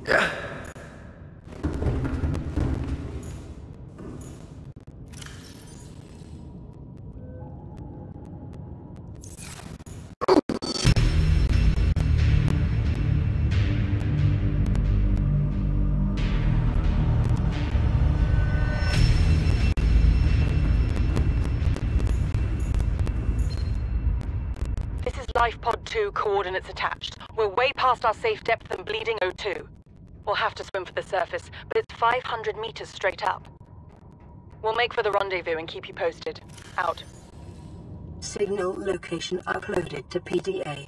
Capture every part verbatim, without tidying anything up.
Lifepod two coordinates attached. We're way past our safe depth and bleeding O two. We'll have to swim for the surface, but it's five hundred meters straight up. We'll make for the rendezvous and keep you posted. Out. Signal location uploaded to P D A.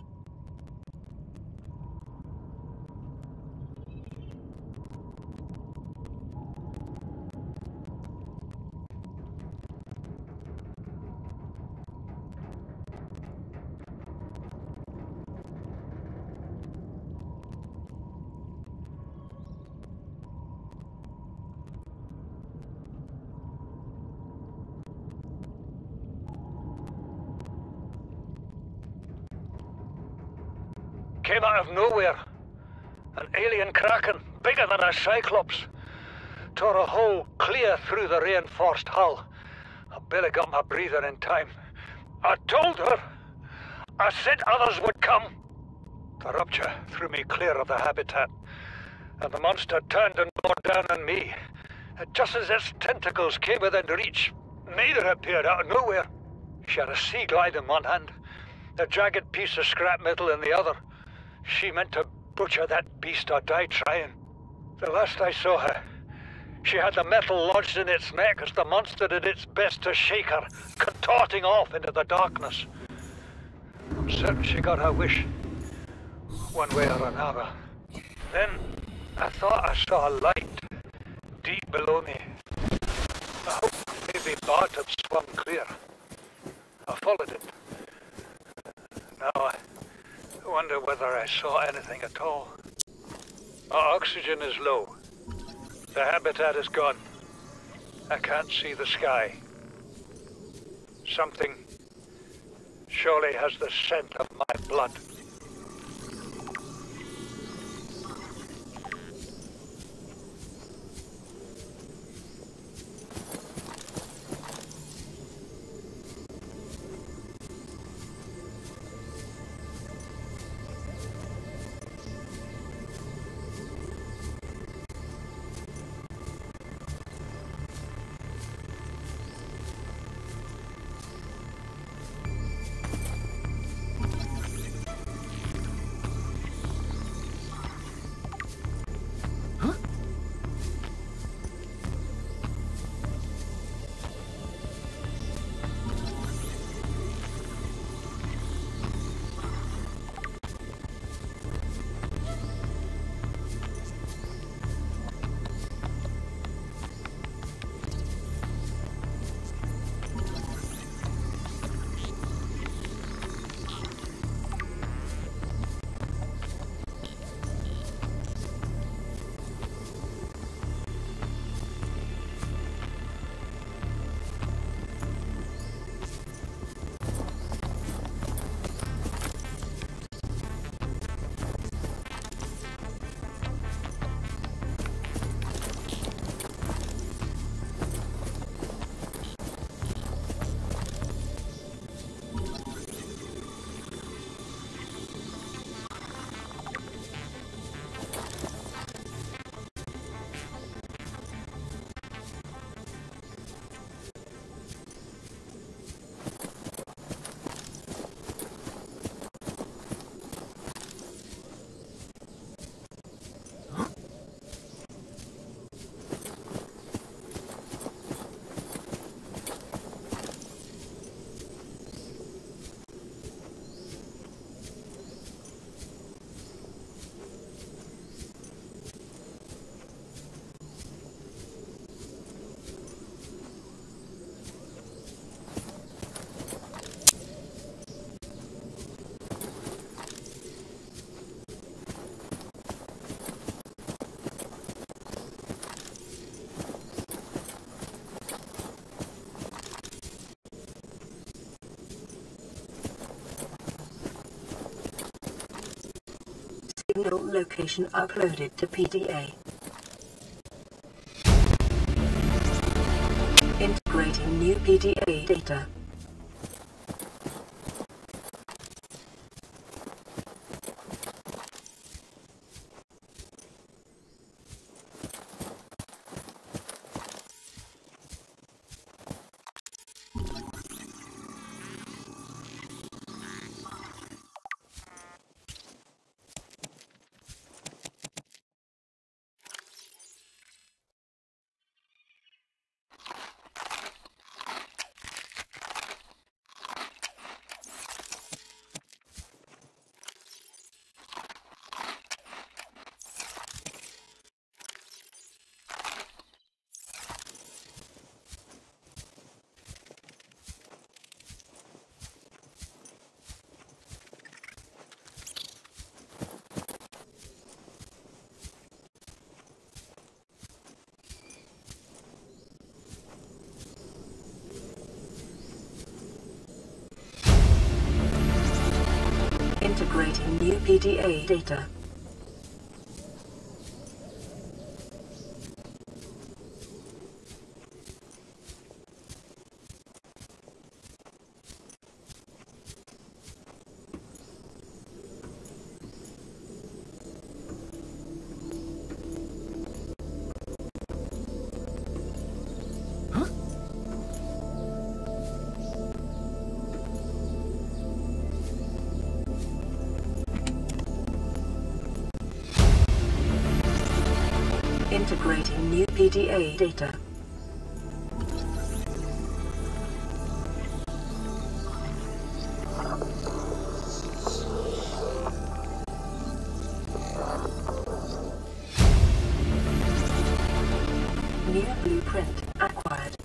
Came out of nowhere. An alien kraken, bigger than a cyclops. Tore a hole clear through the reinforced hull. I barely got my breather in time. I told her. I said others would come. The rupture threw me clear of the habitat, and the monster turned and bore down on me. And just as its tentacles came within reach, Maida appeared out of nowhere. She had a sea glide in one hand, a jagged piece of scrap metal in the other. She meant to butcher that beast or die trying. The last I saw her, she had the metal lodged in its neck as the monster did its best to shake her, contorting off into the darkness. I'm certain she got her wish, one way or another. Then I thought I saw a light deep below me. I hoped maybe Bart had swum clear. I followed it. Now I wonder whether I saw anything at all. Our oxygen is low. The habitat is gone. I can't see the sky. Something surely has the scent of my blood. Signal location uploaded to P D A. Integrating new P D A data. Integrating new P D A data. Integrating new P D A data. New blueprint acquired.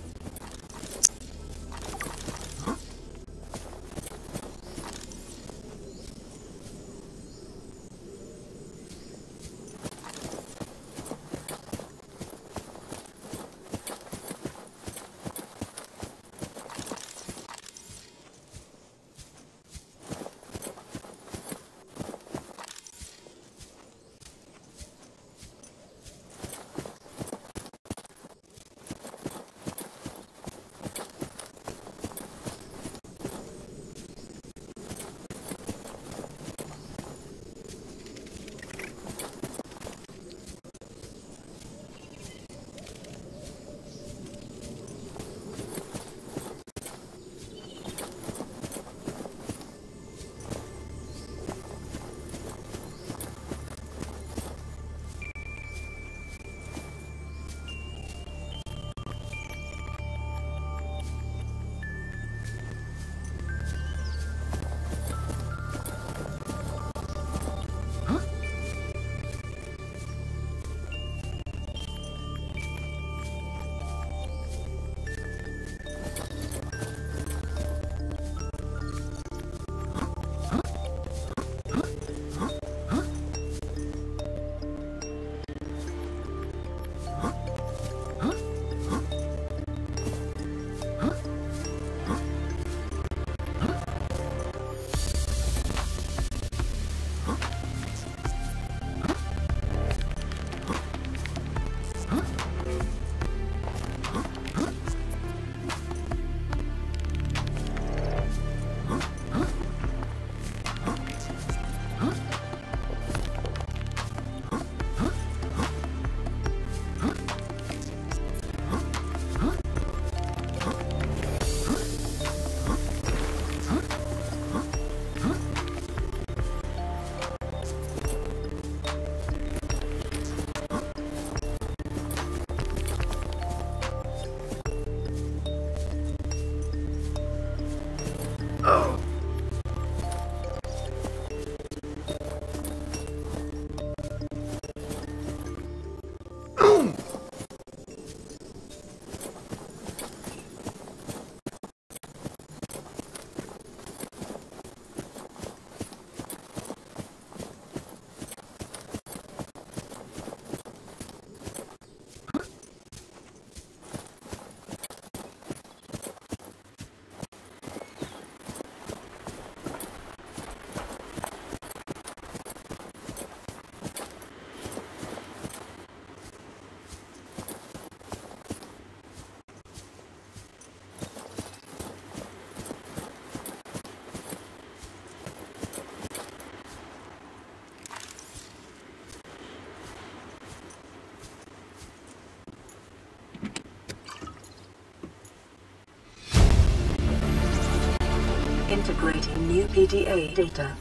Integrating new P D A data.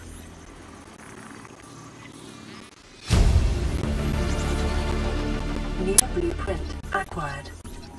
New blueprint acquired.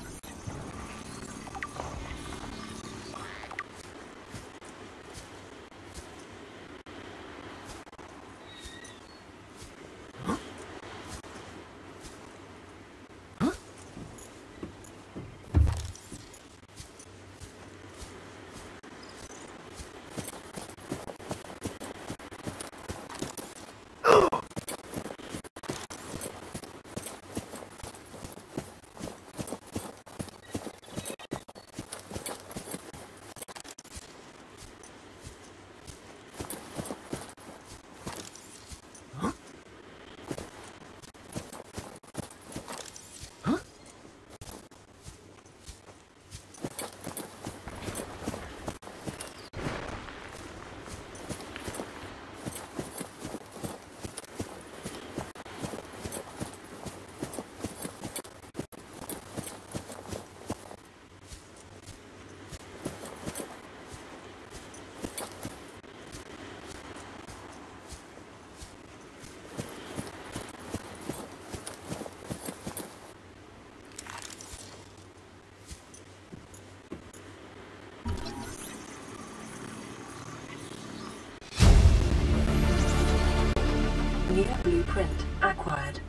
New blueprint acquired.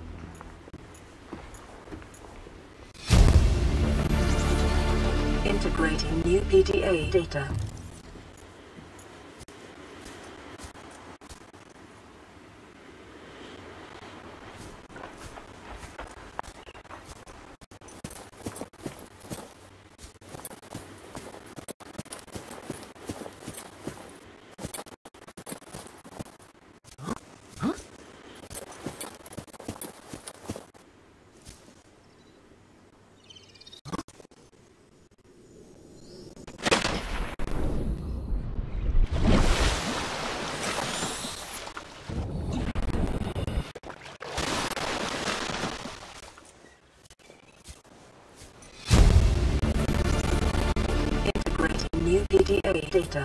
Integrating new P D A data. New P D A data.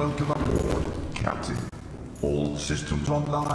Welcome aboard, Captain. All systems online.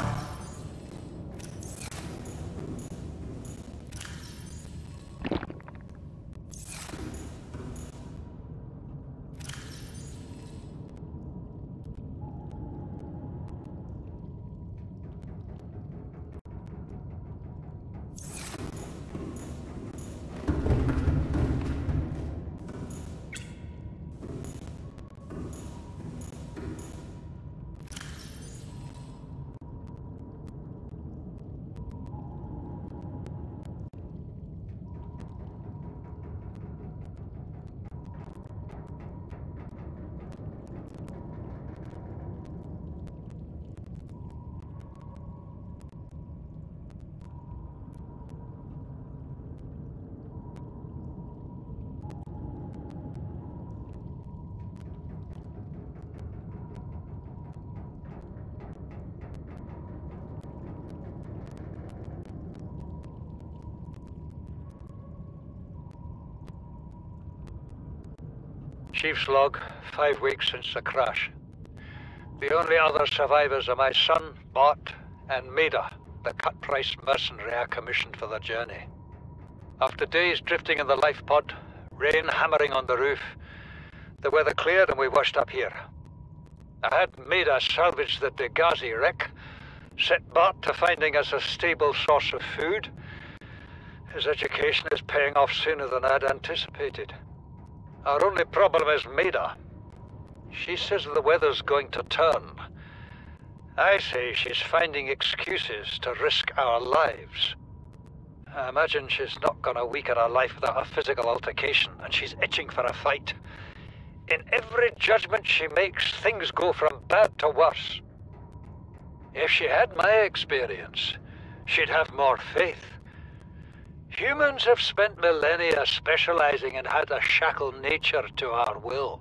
Chief's log, five weeks since the crash. The only other survivors are my son, Bart, and Maida, the cut-price mercenary I commissioned for the journey. After days drifting in the life pod, rain hammering on the roof, the weather cleared and we washed up here. I had Maida salvage the Deghazi wreck, set Bart to finding us a stable source of food. His education is paying off sooner than I'd anticipated. Our only problem is Maida. She says the weather's going to turn. I say she's finding excuses to risk our lives. I imagine she's not gonna weaken her life without a physical altercation, and she's itching for a fight. In every judgment she makes, things go from bad to worse. If she had my experience, she'd have more faith. Humans have spent millennia specializing in how to shackle nature to our will.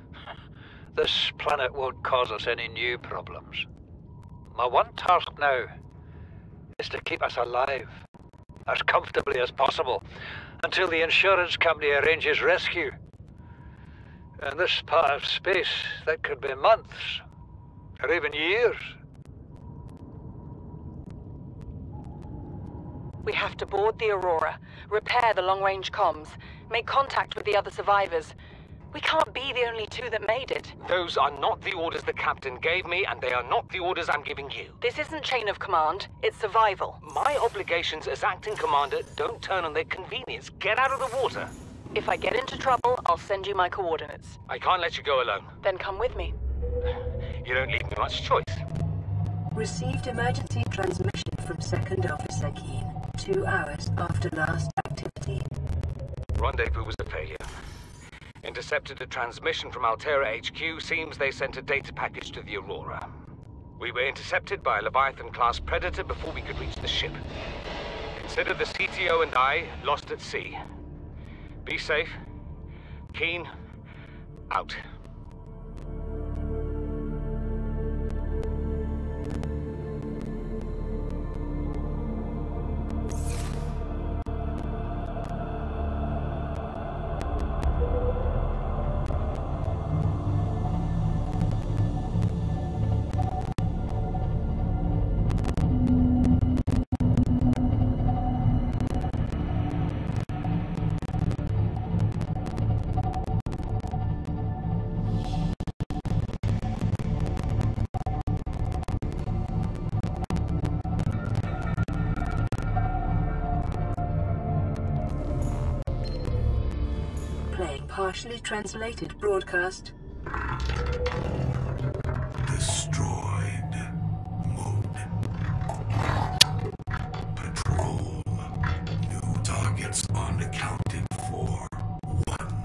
This planet won't cause us any new problems. My one task now is to keep us alive, as comfortably as possible, until the insurance company arranges rescue. In this part of space, that could be months, or even years. We have to board the Aurora, repair the long-range comms, make contact with the other survivors. We can't be the only two that made it. Those are not the orders the captain gave me, and they are not the orders I'm giving you. This isn't chain of command, it's survival. My obligations as acting commander don't turn on their convenience. Get out of the water. If I get into trouble, I'll send you my coordinates. I can't let you go alone. Then come with me. You don't leave me much choice. Received emergency transmission from Second Officer Keen, two hours after last activity. Rendezvous was a failure. Intercepted a transmission from Altera H Q. Seems they sent a data package to the Aurora. We were intercepted by a Leviathan-class Predator before we could reach the ship. Consider the C T O and I lost at sea. Be safe. Keen, out. Partially translated broadcast. Destroyed. Mode. Patrol. New targets unaccounted for. One.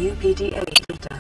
new P D A data.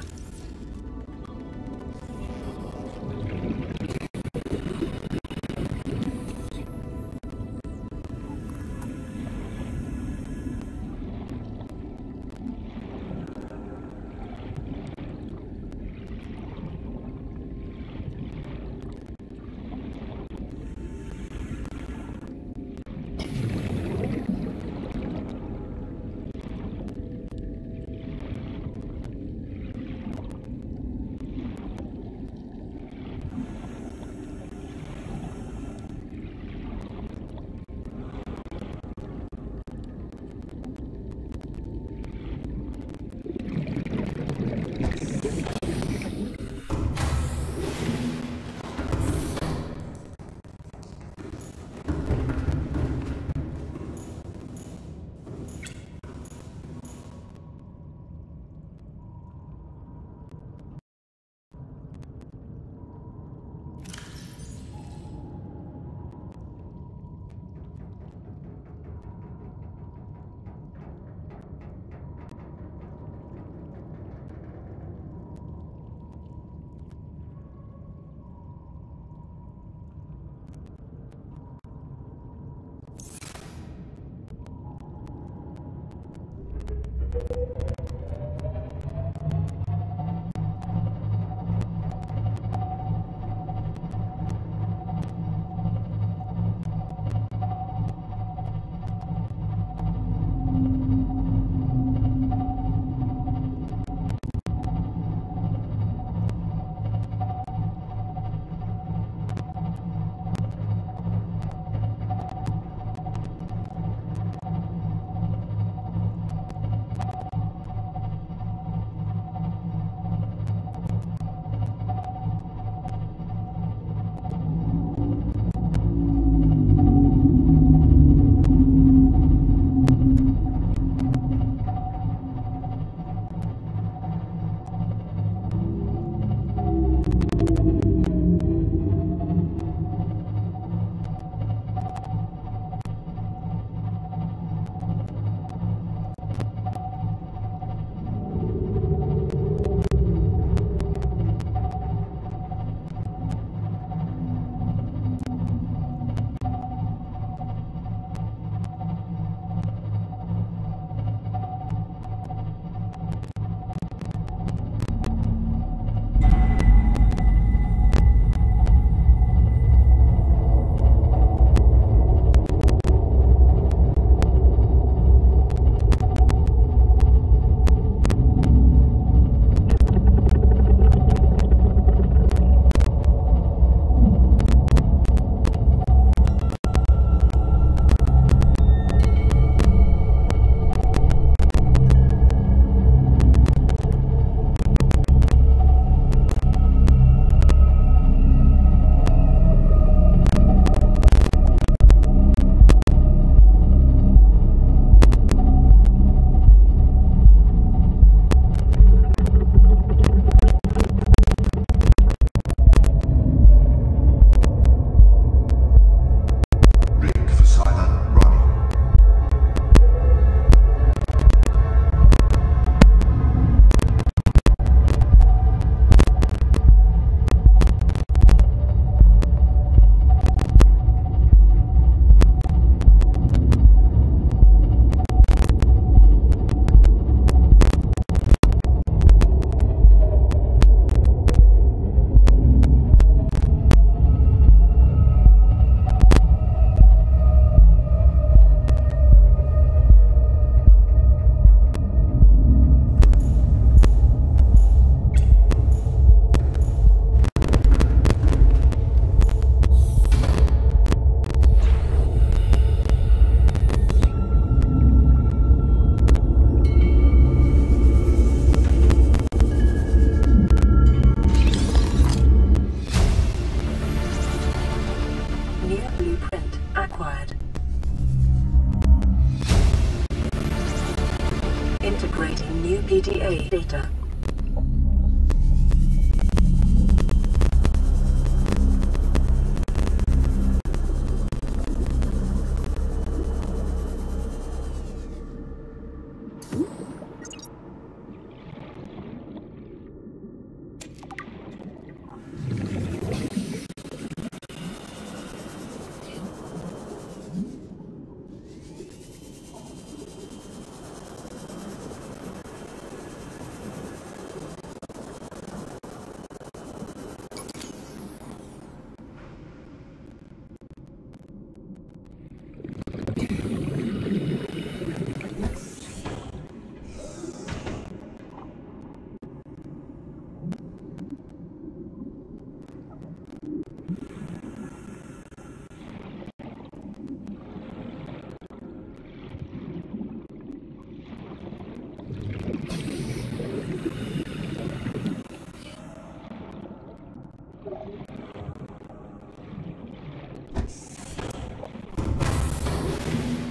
Integrating new P D A data.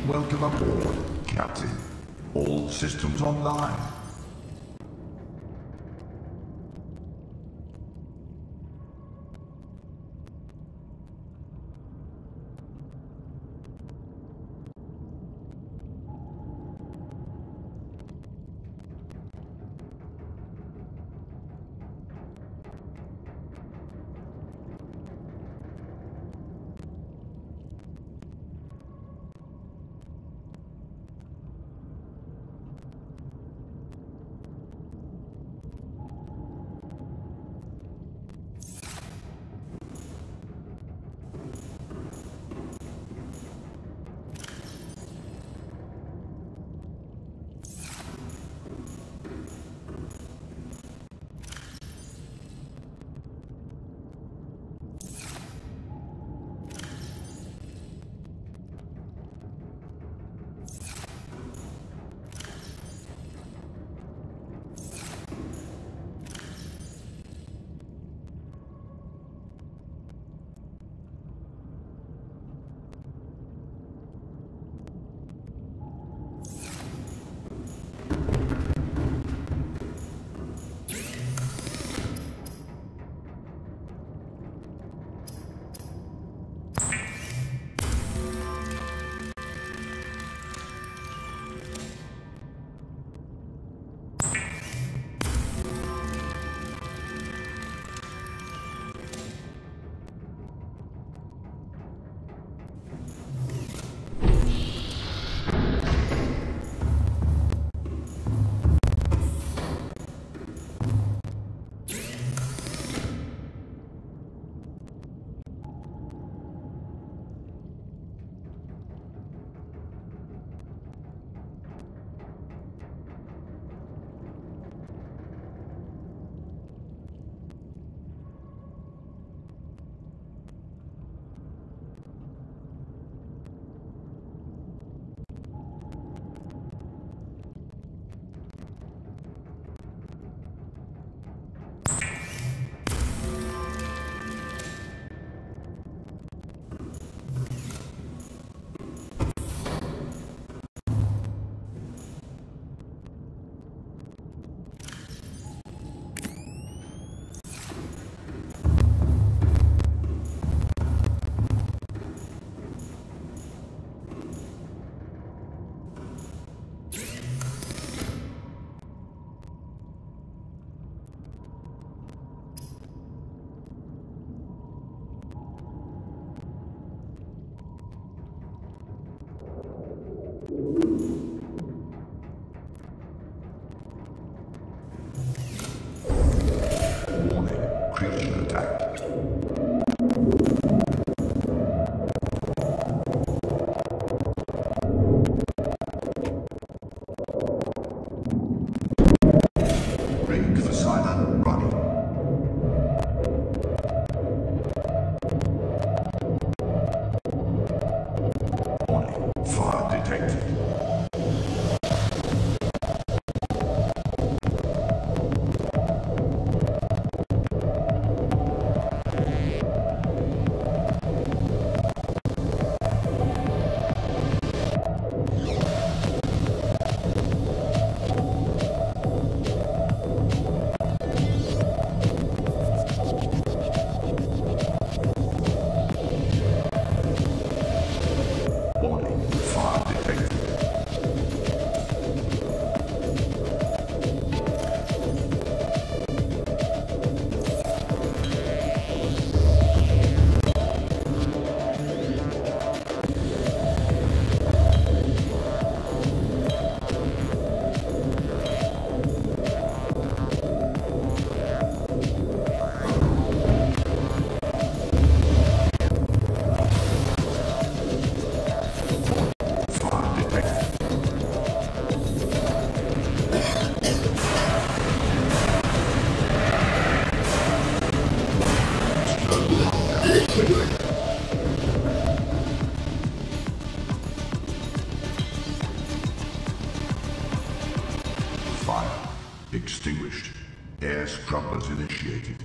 Welcome aboard, Captain. All systems online. Extinguished. Air scrubbers initiated.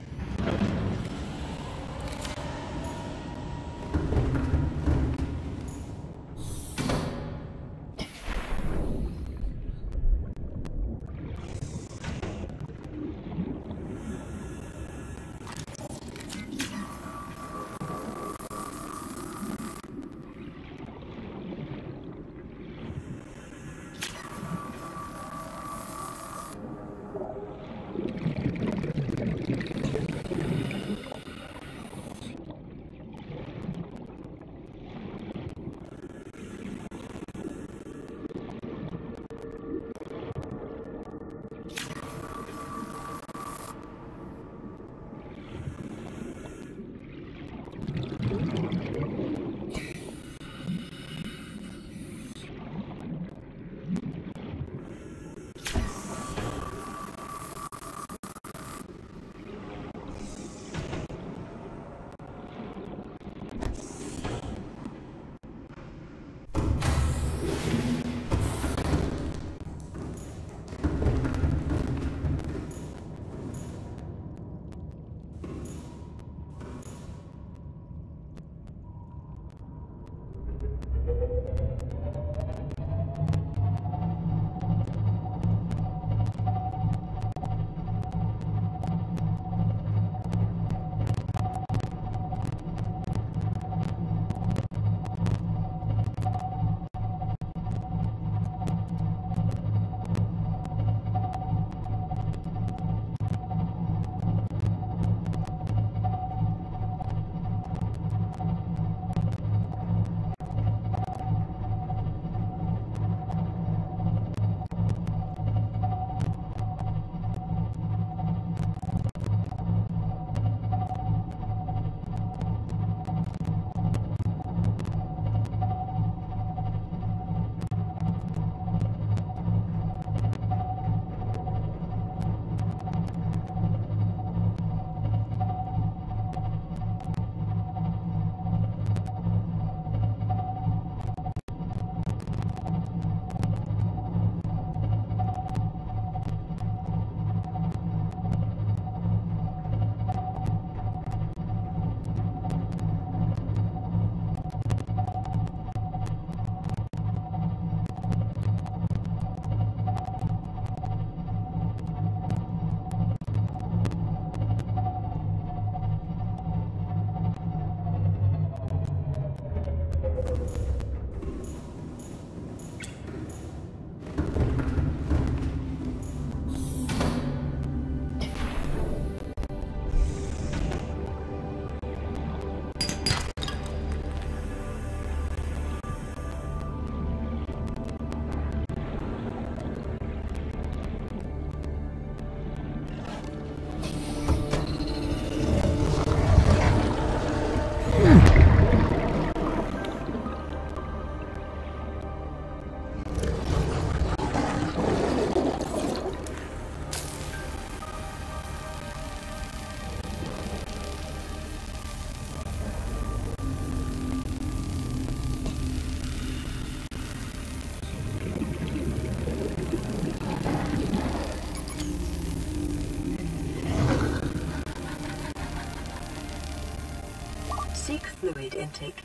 Seek fluid intake.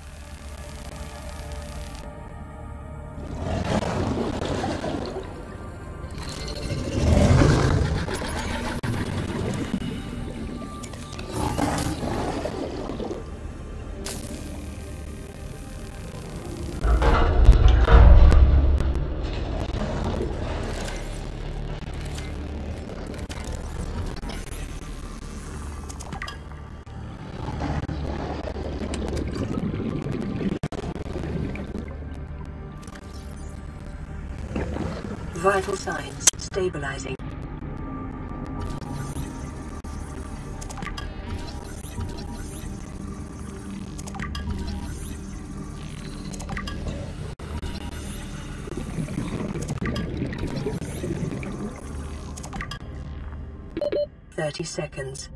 Vital signs stabilizing. Thirty seconds.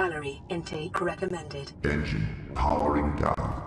Calorie intake recommended. Engine powering down.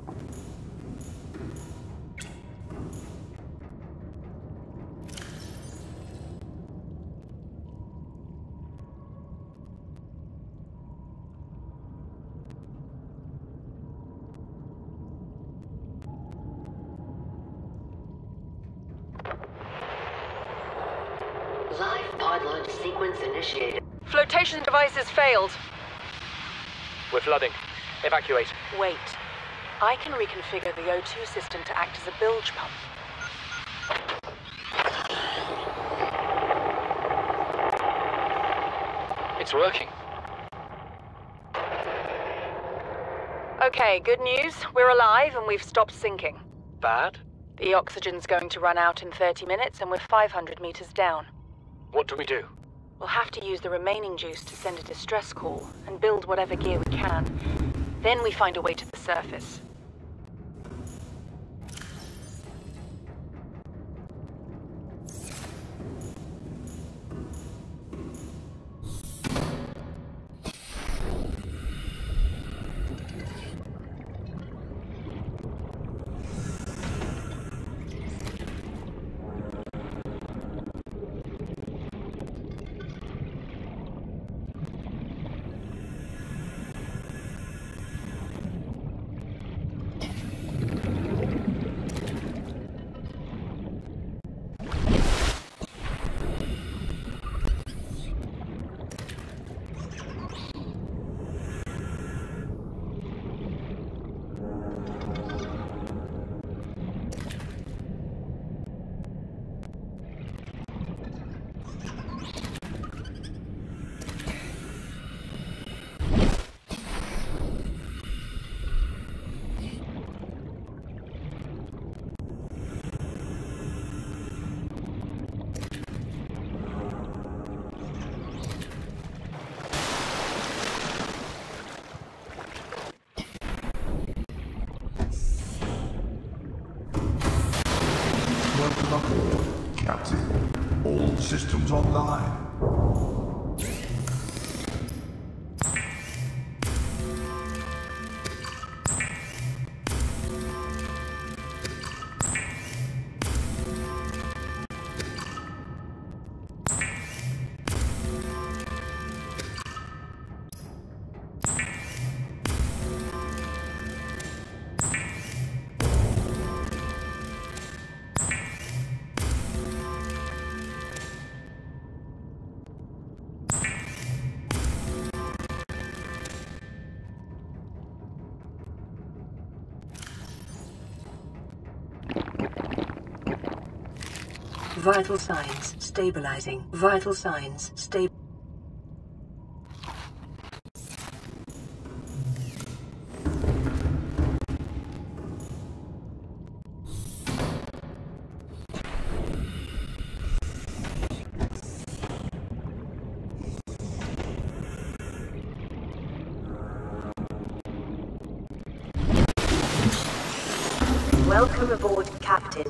Live pod launch sequence initiated. Flotation devices failed. We're flooding. Evacuate. Wait. I can reconfigure the O two system to act as a bilge pump. It's working. Okay, good news. We're alive and we've stopped sinking. Bad? The oxygen's going to run out in thirty minutes and we're five hundred meters down. What do we do? We'll have to use the remaining juice to send a distress call and build whatever gear we can. Then we find a way to the surface. Welcome aboard, Captain. All systems online. Vital signs stabilizing. Vital signs stable. Welcome aboard, Captain.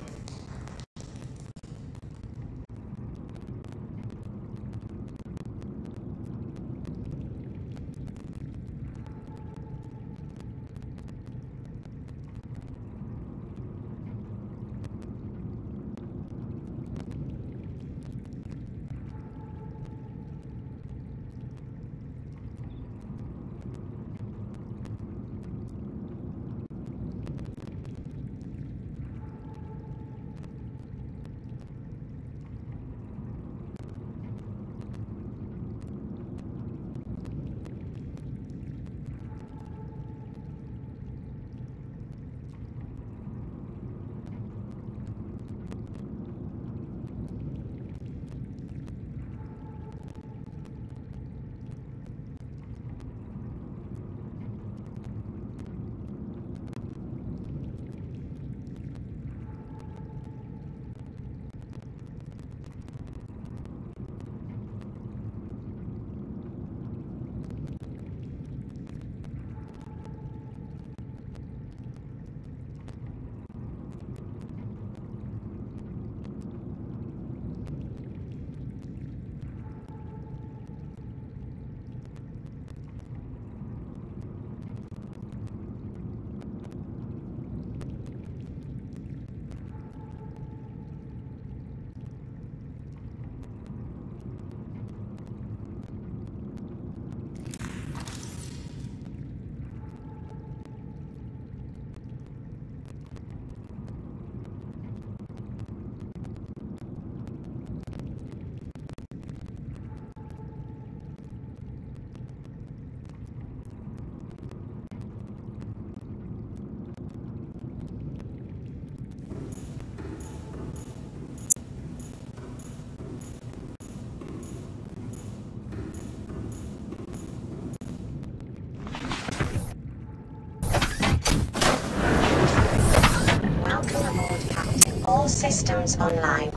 All systems online.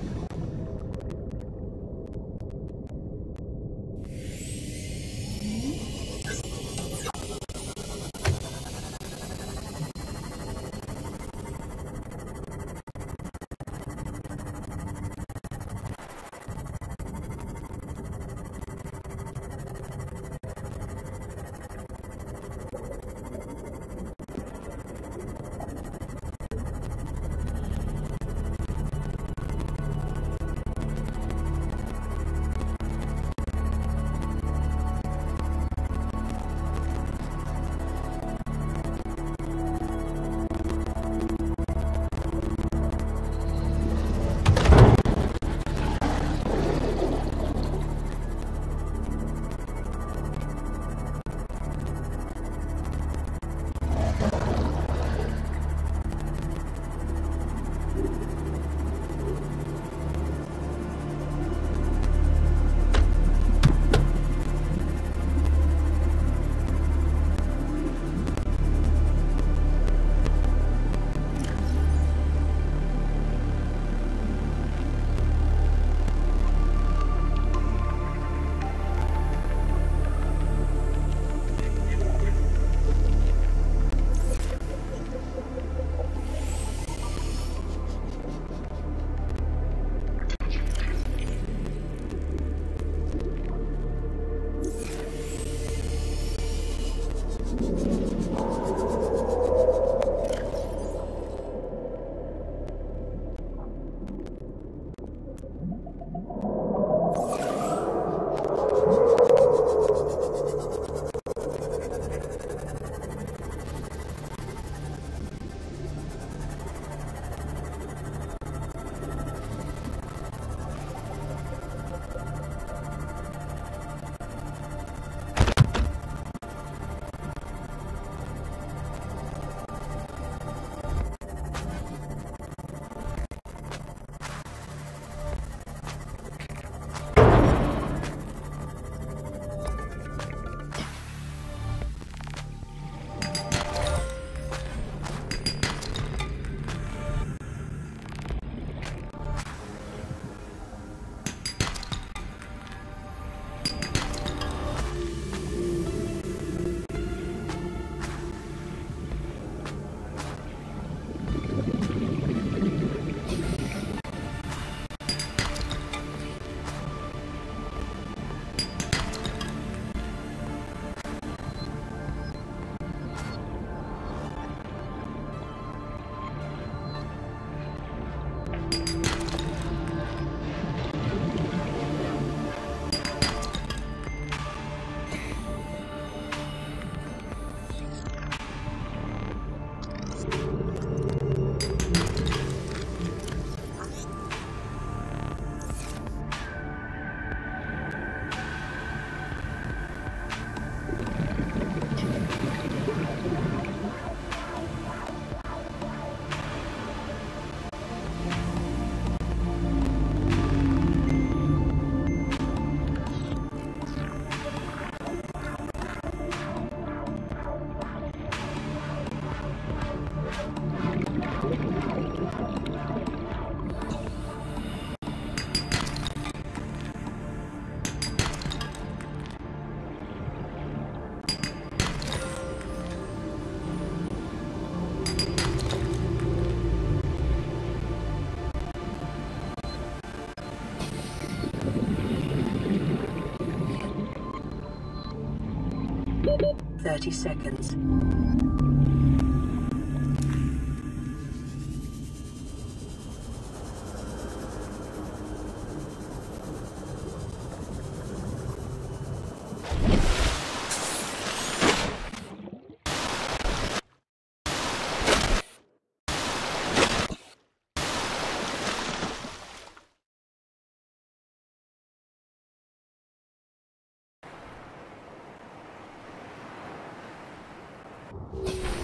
thirty seconds. You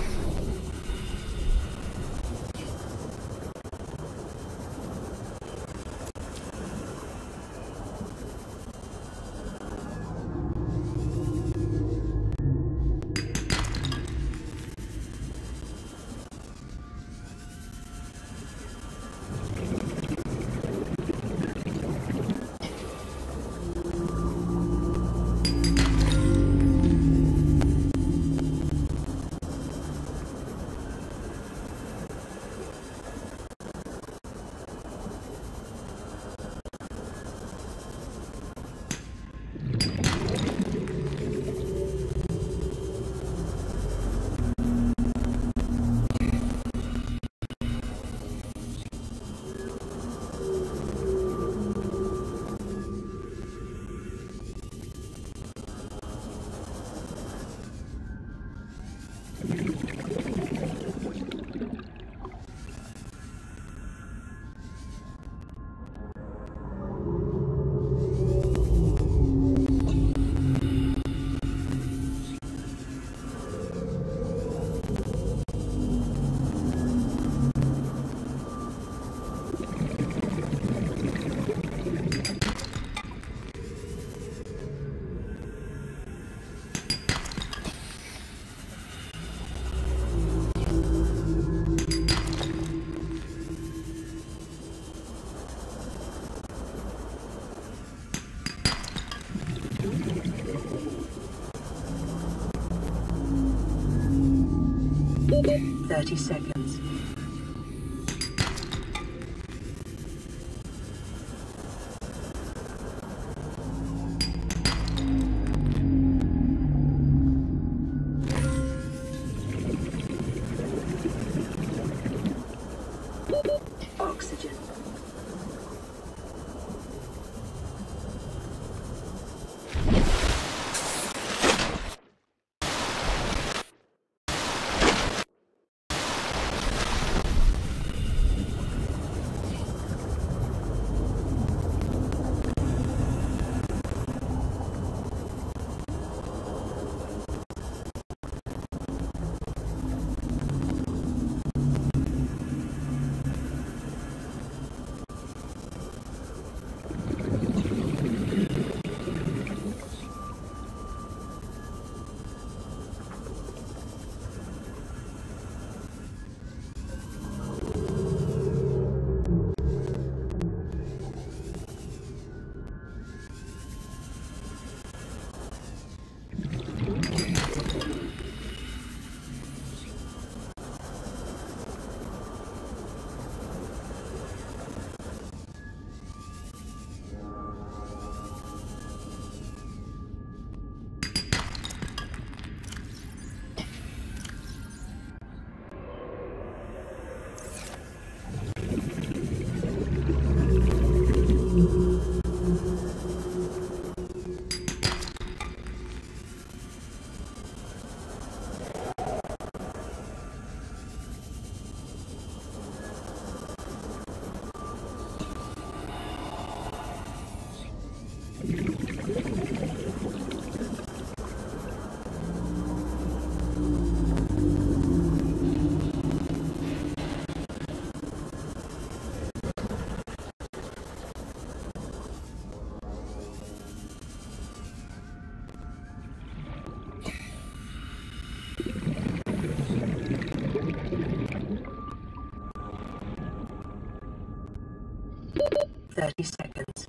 thirty seconds. Oxygen. thirty seconds.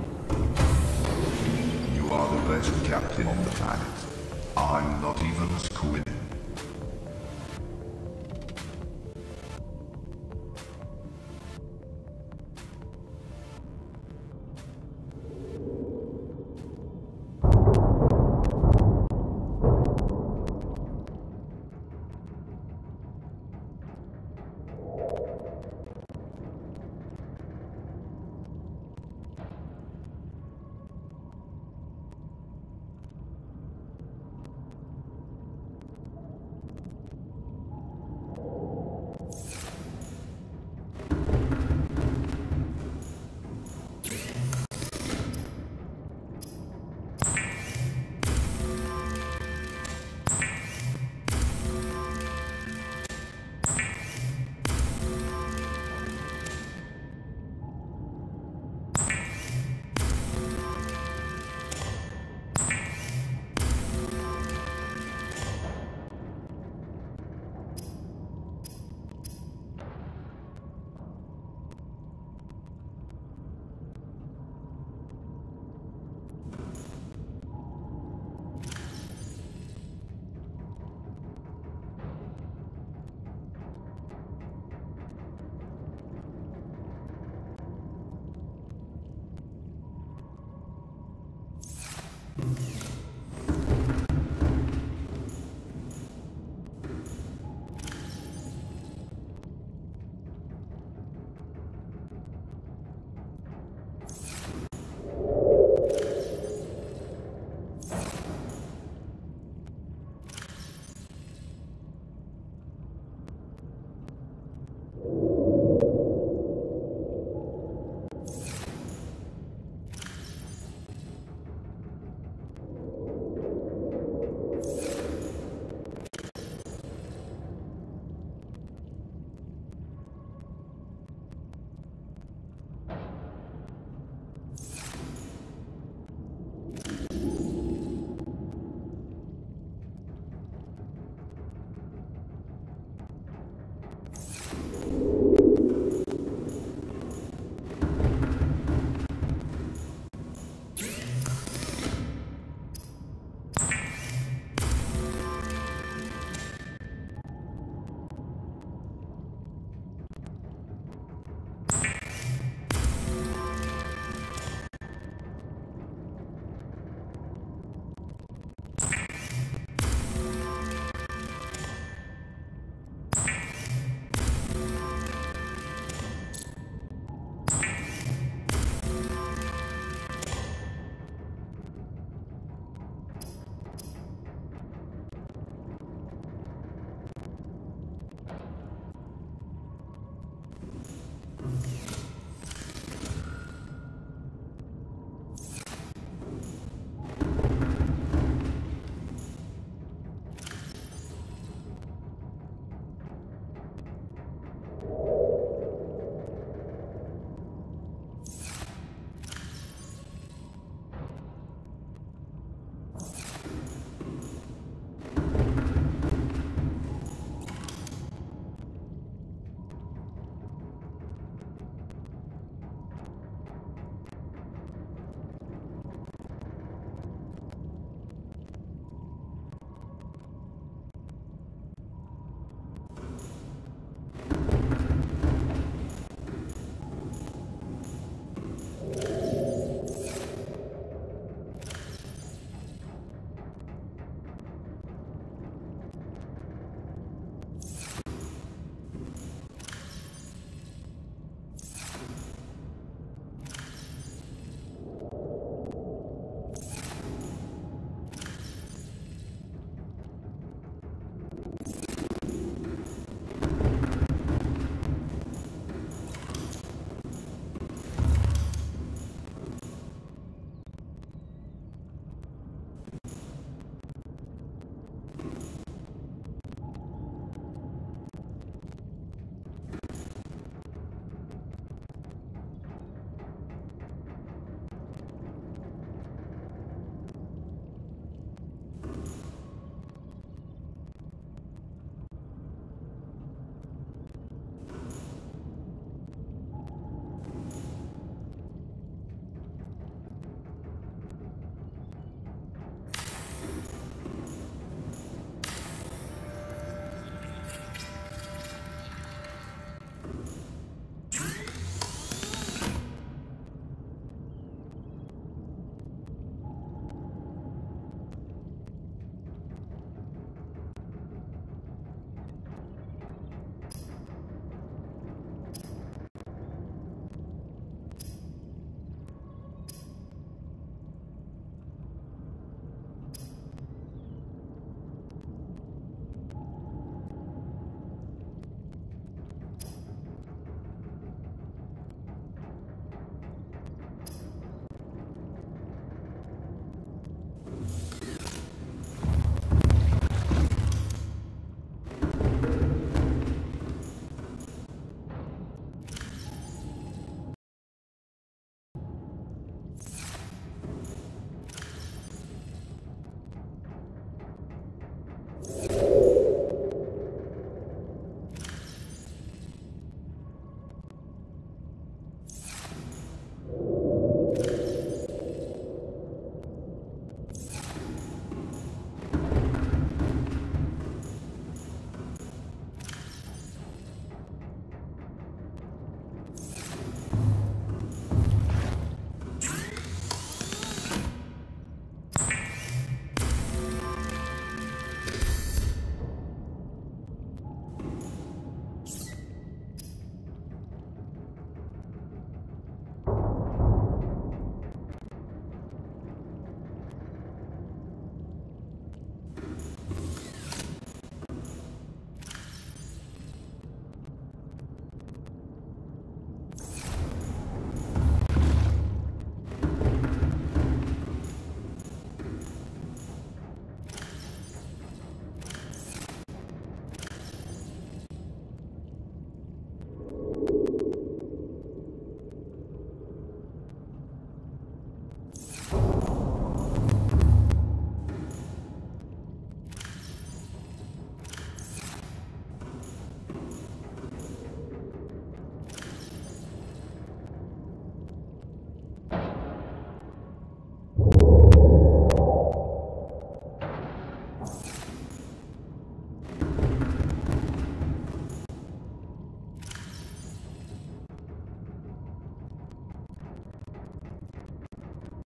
Captain on the planet. I'm not even